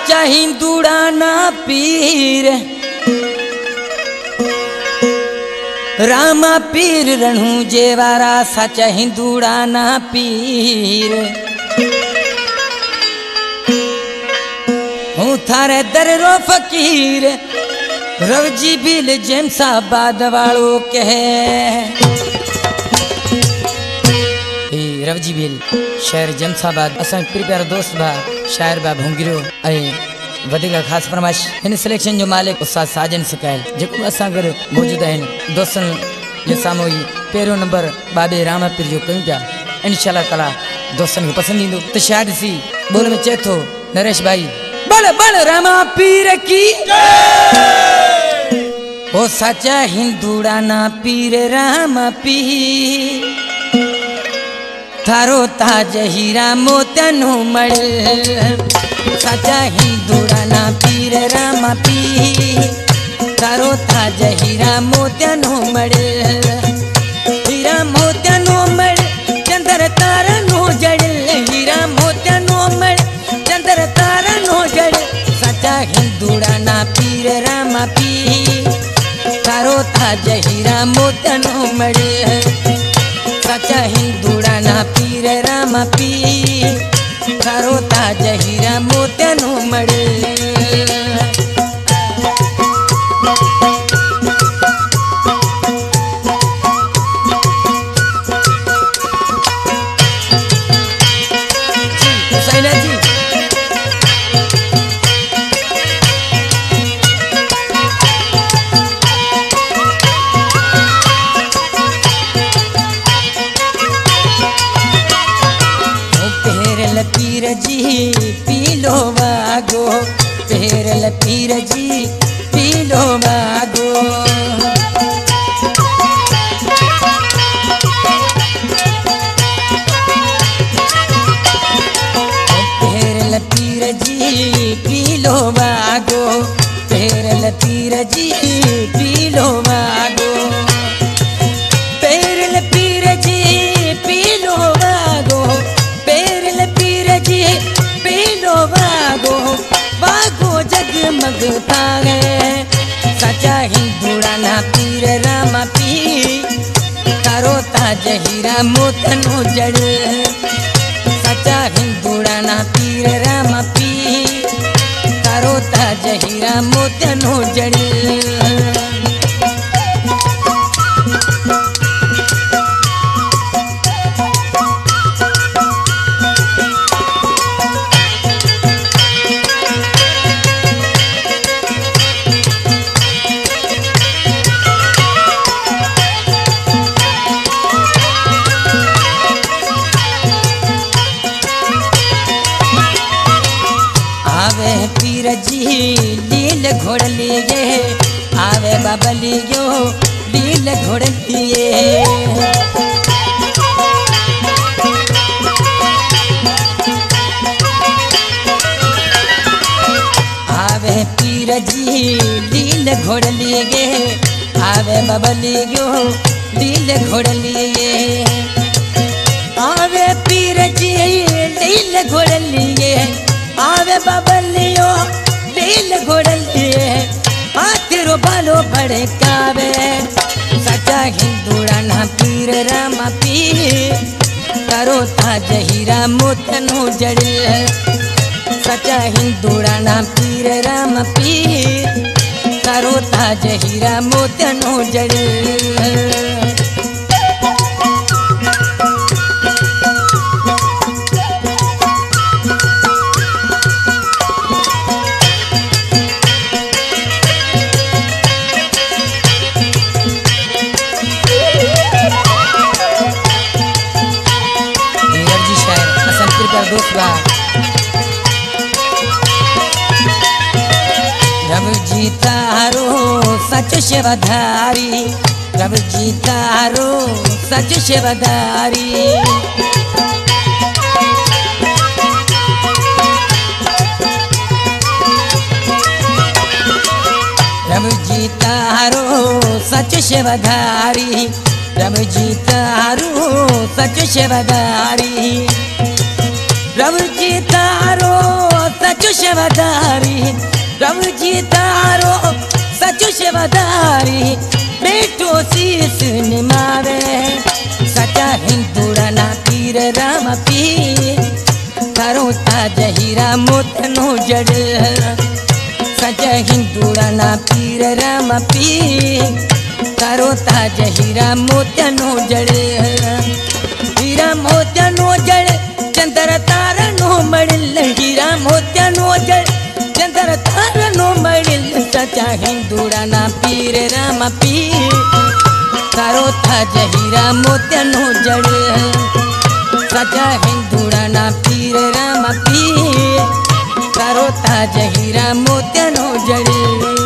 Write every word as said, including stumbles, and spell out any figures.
साचा हिंदूड़ा ना पीर रामा पीर रणू जेवारा साचा हिंदूड़ा ना पीर हूँ थारे दररो फकीर रवजी बिल जमसाबाद वालों कहे रवजी बिल शहर जमसाबाद असा प्यारा दोस्त बा शायर बा भूंगिरो ऐं वधिक खास फरमाइश इन सिलेक्शन जो मालिक उस्ताद साजन सिकायल जो असा घर मौजूद आहिनि दोस्तन जे साम्हूं ही पहिरियों नंबर बाबे रामा पीर जो कयूं पिया इंशाल्लाह ताला दोस्तन खे पसंद ईंदो त शायद सी बोल में चए थो नरेश भाई बड़ बड़ रामा पीर की ओ साचा हिंदूड़ा ना पीर रामा पीर थारो ताज हीरा मोतनु मल साचा हिंदूड़ा ना पीर रामा पीर थारो ताज हीरा मोतनु मल हीरा मोतनु मल चंद्र तारा नो जड़ हीरा मोतनु मल चंद्र तारा नो जड़ साचा हिंदूड़ा ना पीर रामा पीर थारो ताज हीरा मोतनु मल साचा हिंदूड़ा ना पीर रामा पीर थारो ताज हीरा मोतनु मड़े जी हुसैना जी पीर जी पीलो वागो पेरल पीर जी पीलो वागो पेरल पीर जी पीलो वागो पेरल पीर जी पीलो वागो पेरल पीर जी पीलो वागो पेरल पीर जी पीलो वागो वागो जगमग थागे साचा हिंदूड़ा ना पीर रामा पीर थारो ताज हीरा मोतनु जड़ साचा हिंदूड़ा ना पीर रामा पीर थारो ताज हीरा मोतनु जड़ पीर जी लील घोड़ लिए आवे बाबा लियो लील घोड़ लिए आवे पीर जी लील घोड़ लिए आवे बाबा लियो लील घोड़ लिए आवे पीर जी लील घोड़ लिए आवे बबलियो लील घोड़ लिए हाथरो बालो भड़कावे साचा हिंदूड़ा ना पीर रामा पीर थारो ताज हीरा मोतनु जड़ साचा हिंदूड़ा ना पीर रामा पीर थारो ताज हीरा मोतनु जड़ रब जी तारो सच शिवधारी रब जी तारो सच शिवधारी रब जी तारो सच शिवधारी रब जी तारो सच शिवधारी रब जी तारो सच शिवधारी प्रभु जी तारो सचो सेवादारी बेटो शीस निमावे सचा हिंदुड़ा ना पीर राम पीर तारो ताज हीरा मोतनो जड़ सचा हिंदुड़ा ना पीर राम पीर तारो ताज हीरा मोतनो जड़ हीरा मोतनो जड़ चंद्र तारा नो मड़िल हीरा मोतनो जड़ चंद्र तारा नो मड़िल सचा हिंदुड़ा ना पीर राम पीर तारो ताज हीरा मोतनो जड़ सचा हिंदुड़ा ना पीर राम पीर तारो ताज हीरा मोतनो जड़।